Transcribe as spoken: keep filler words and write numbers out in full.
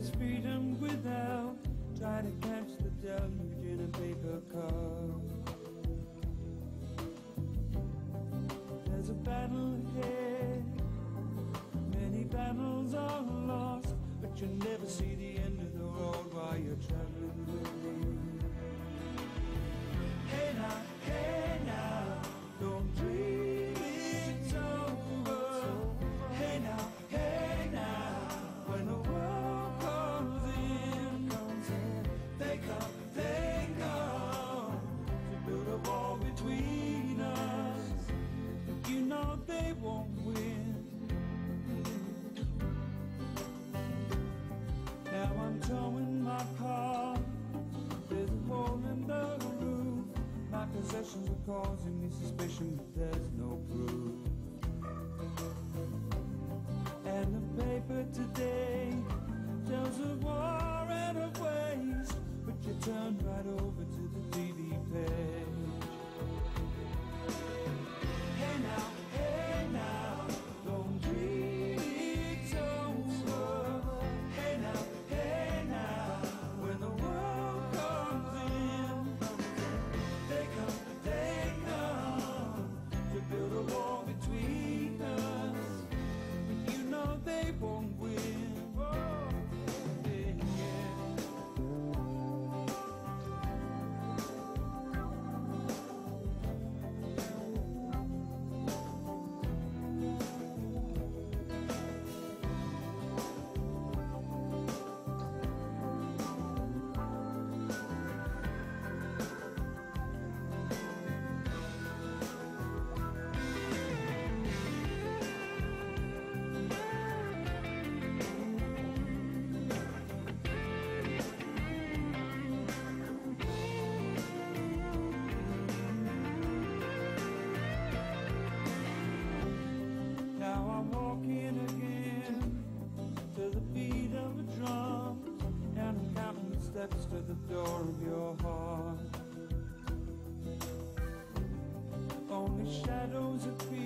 There's freedom without. Try to catch the deluge in a paper cup. There's a battle ahead. Many battles are lost, but you never see the end of the road while you're traveling with me. Hey now, hey now, don't dream it's over. Hey now, hey now, when the world comes in, they come, they come to build a wall between us. You know they won't win. Now I'm towing my car. There's a hole in the roof. My possessions are causing me suspicion, but there's no proof. And the paper today tells of war and of waste, but you turn right over to the T V page. Hey now, hey now, don't dream it's over. Hey now, hey now, when the world comes in, they come, they come to build a wall between us. You know they won't win. Again to the beat of a drum, and I'm counting the steps to the door of your heart. Only shadows appear.